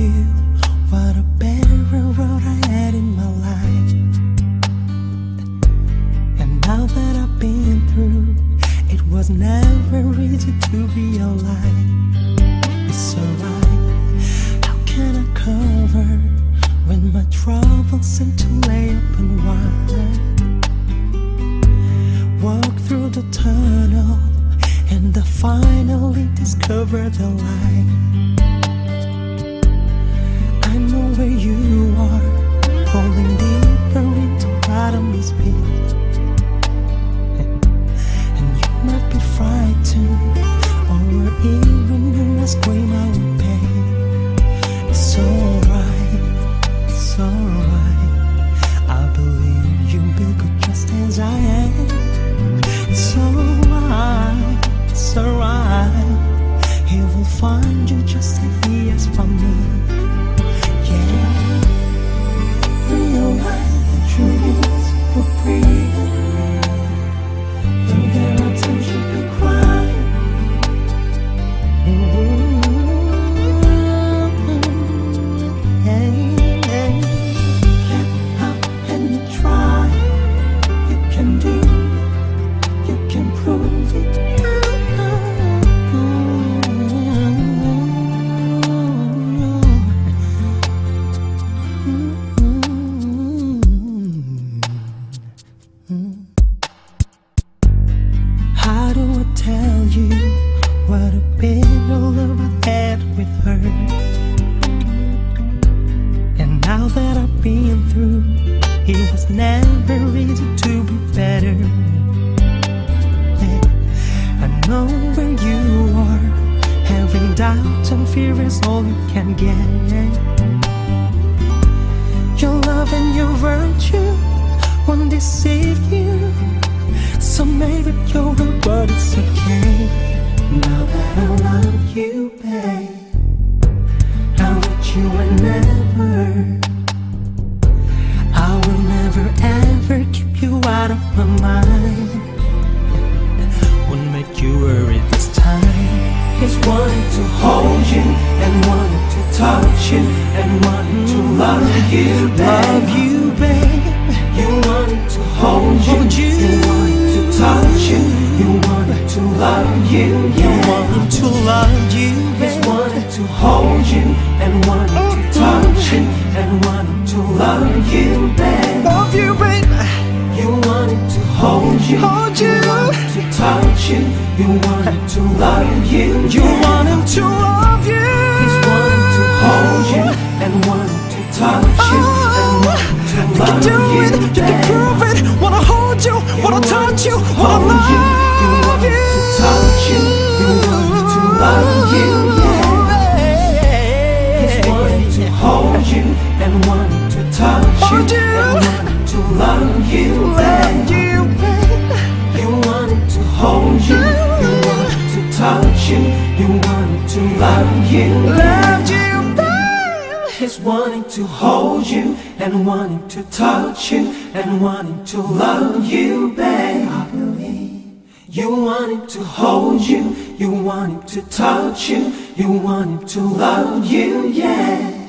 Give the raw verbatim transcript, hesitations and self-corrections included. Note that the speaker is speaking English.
you what a better road I had in my life. And now that I've been through, it was never easy to be alive. It's alright, how can I cover when my troubles seem to lay open wide? Walk through the tunnel and I finally discover the light. I know where you are, falling deeper into bottomless pit. And you might be frightened, or even you might scream out in pain. It's alright, it's alright, I believe you'll be good just as I am. It's alright, it's alright, he will find you just as he has for me. Yeah, realize the truth is for free. Though there are times you'll be crying, yeah, yeah. Get up and you try, you can do it, you can prove it. How do I tell you what a bitter love I had with her? And now that I've been through, it was never easy to be better. Yeah, I know where you are, having doubts and fear is all you can get. Your love and your virtue won't deceive you, so maybe you're a but it's okay. Now that I love you, babe, I'm with you whenever. I will never ever keep you out of my mind. Won't make you worry this time. He's wanting to hold you and wanting to touch you and wanting to love you, babe. Love you, babe. You wanted to hold you, hold you. You wanted to touch you, you wanted to love you, yeah. You wanted to love you, he's wanted to hold you and wanted to touch you and wanted to love you, babe. Love you, babe. You wanted to hold you, hold you. You wanted to touch you, you wanted to love you, you yeah. wanted to love you. He's wanted to hold you and wanted to touch you and wanted to love you, you can do it, you can prove it. Wanna hold you, wanna touch you, wanna love you. You want to touch you, you want to love you, yeah. He's wanting to hold you and wanting to touch you and wanting to love you, babe. You wanted to hold you, you wanted to touch you, you wanted to love you, love you, babe. He's wanting to hold you and wanting to touch you and wanting to love you, babe. I believe. You want him to hold you, you want him to touch you, you want him to love you, yeah.